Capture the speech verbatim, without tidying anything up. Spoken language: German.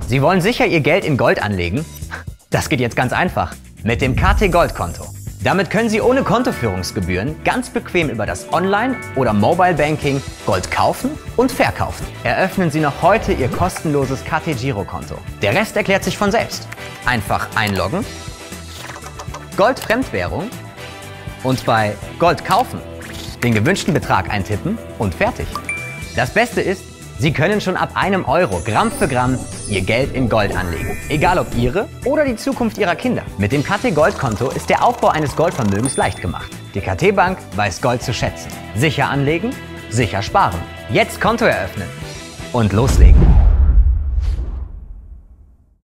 Sie wollen sicher Ihr Geld in Gold anlegen? Das geht jetzt ganz einfach. Mit dem K T Gold Konto. Damit können Sie ohne Kontoführungsgebühren ganz bequem über das Online- oder Mobile Banking Gold kaufen und verkaufen. Eröffnen Sie noch heute Ihr kostenloses K T Girokonto. Der Rest erklärt sich von selbst. Einfach einloggen, Gold Fremdwährung und bei Gold kaufen den gewünschten Betrag eintippen und fertig. Das Beste ist, Sie können schon ab einem Euro Gramm für Gramm Ihr Geld in Gold anlegen. Egal ob Ihre oder die Zukunft Ihrer Kinder. Mit dem K T Gold Konto ist der Aufbau eines Goldvermögens leicht gemacht. Die K T Bank weiß Gold zu schätzen. Sicher anlegen, sicher sparen. Jetzt Konto eröffnen und loslegen.